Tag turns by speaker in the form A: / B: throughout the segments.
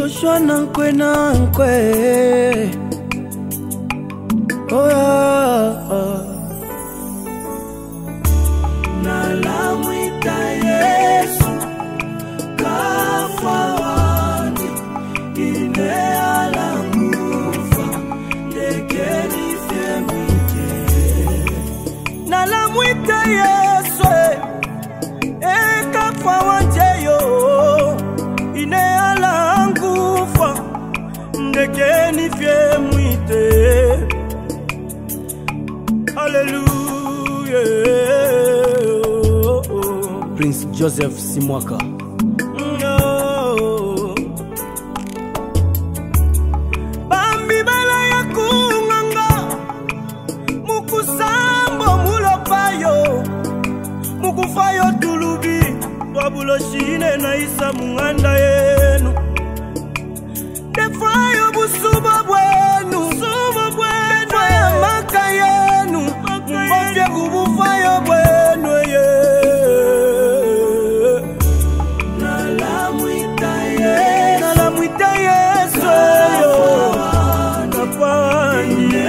A: Joshua nankwe oh yeah.
B: Nalamwita Yesu kafawani inealangufa lekeni femike. Nalamwita Yesu kafawani yo inealangufa lekeni femike. Hallelujah.
A: Prince Joseph Simwaka.
B: No. Bambi bala ya kunganga mukusambo mulopayo mukufayo tulubi wabulo shine na isa munganda yenu defayo busuba bwenu ya maka yenu mbofye kubufayo bwenu ye. Nalamwita Yesu kafawani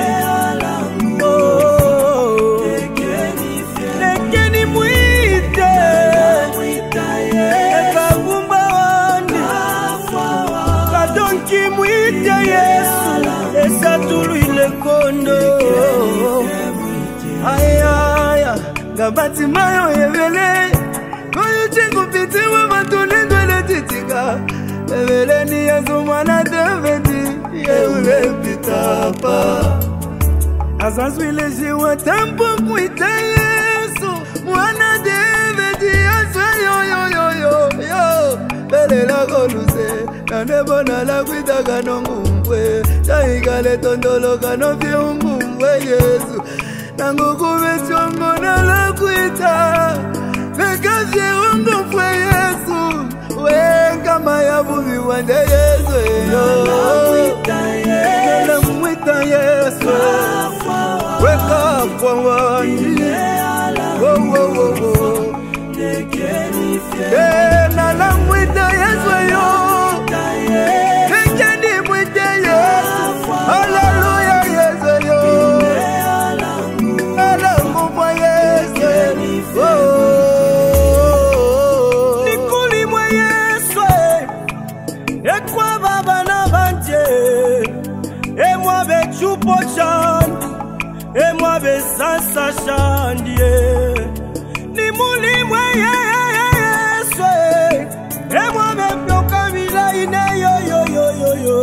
B: lekeni mwite ekagumba wandi kadonki mwite Yesu esatulu ile kondo.
A: Aya gabati mayo yevele koyo chengu piti wa matulendo le titika evele ni yazo mwana deventi yeule pitapa azazwile jiwa tempo mwite Yesu mwana deventi yazo yo bele la goluse nanebona la kwita kanongumbwe taigale tondolo kanofye ungumbwe Yesu nangukume chongo na kwita Mekavye ungumbwe Yesu kama ya bubi wande Yesu Nalamwita Yesu weka fawani nalamwita Yesu lekeni mwite Yesu. Hallelujah Yesu nalamwita Yesu
B: nikuli mwe Yesu ekwa baba na banje emwa bechupo chandi emwa besasa chandi nimuli mwe Yesu emwa bepyoka bila ine yo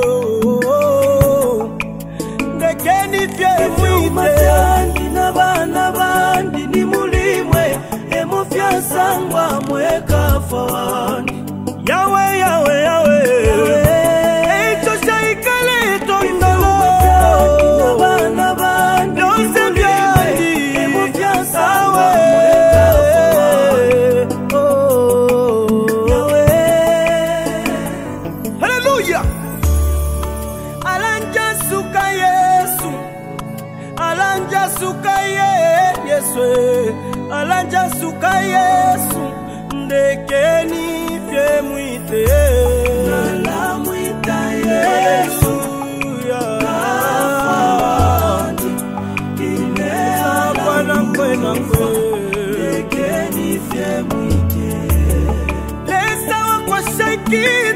B: ndekeni fye mwite na bana bandi nimuli mwe emufya sangwa mwe kafawani Yawe eito shaikale tondolo nabana bandi nose byandi emufya sangwa mwe kafawani Yawe. Hallelujah. Alanja suka Yesu alanja suka Yesu alanja suka Yesu ndekeni fye mwite nalamwita Yesu kafawani inealangufa ndekeni fye mwite lesa wakwa shakini